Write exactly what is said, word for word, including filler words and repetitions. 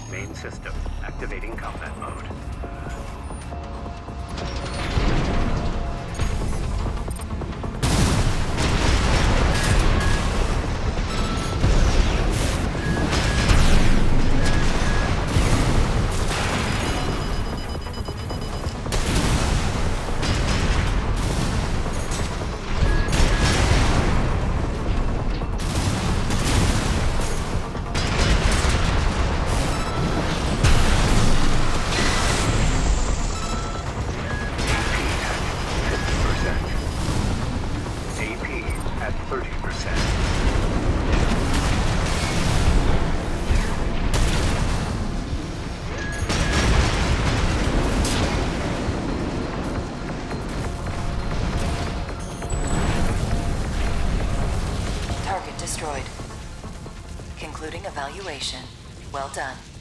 Main system, activating combat mode. thirty percent. Target destroyed. Concluding evaluation. Well done.